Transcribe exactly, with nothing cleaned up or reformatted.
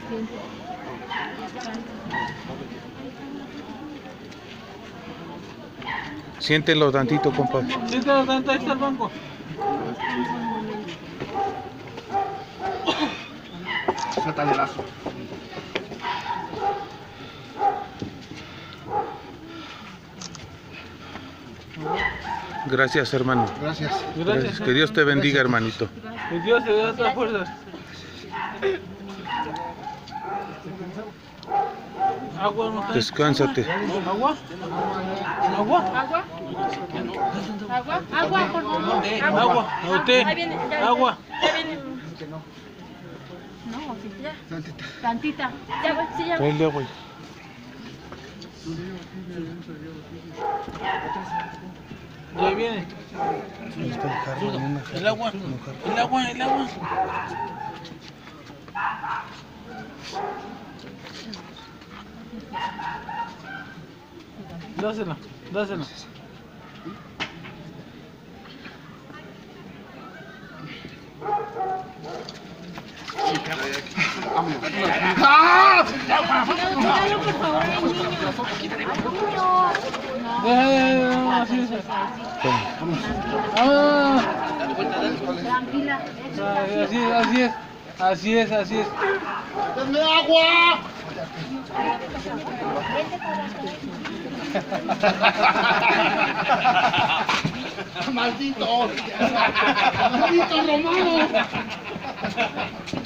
Siéntelo tantito, compadre. Siéntelo tantito, ahí está el banco. Suéltale el lazo. Gracias, hermano. Gracias. Gracias. Que Dios te bendiga, hermanito. Que Dios te dé otra fuerza. Agua no está. Descánsate. ¿Agua? ¿Agua? ¿Agua? ¿Agua? Agua, por favor. Agua. ¿O té? Ahí viene, ya, Agua. Ya viene. No, sí, ya. Tantita. Tantita. Ya, güey, sí, ya. Tráele agua. Ya viene. El agua. El agua, el agua. Dásela, dásela. ¡Ah! Tíralo, por favor, al niño. Deja, deja, deja, así es. Ah, Tranquila. así es, así es. Así es, así es. ¡Denme agua! ¡Maldito! ¡Maldito Romano!